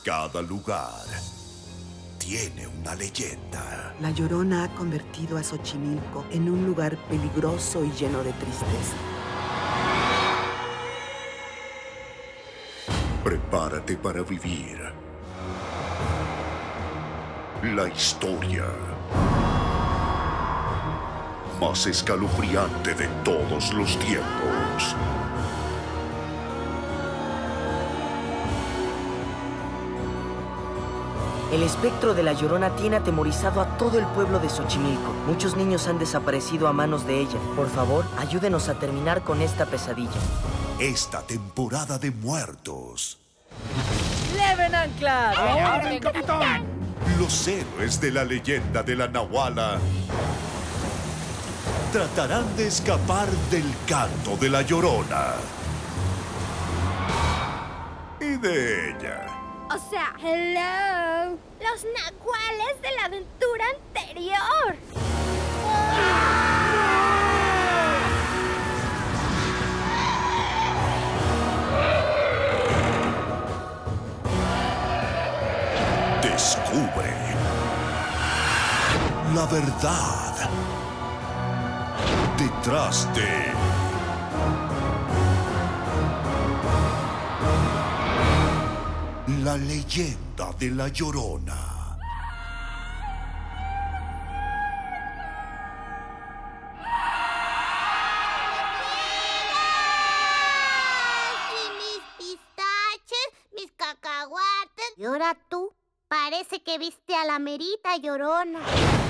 Cada lugar tiene una leyenda. La Llorona ha convertido a Xochimilco en un lugar peligroso y lleno de tristeza. Prepárate para vivir la historia más escalofriante de todos los tiempos. El espectro de la Llorona tiene atemorizado a todo el pueblo de Xochimilco. Muchos niños han desaparecido a manos de ella. Por favor, ayúdenos a terminar con esta pesadilla. Esta temporada de muertos. ¡Leven anclas! ¡Orden, capitán! Los héroes de la leyenda de la Nahuala tratarán de escapar del canto de la Llorona y de ella. O sea, hello, los nahuales de la aventura anterior. Descubre la verdad detrás de la leyenda de la Llorona. Y mis pistaches, mis cacahuates. Y ahora tú, parece que viste a la merita Llorona.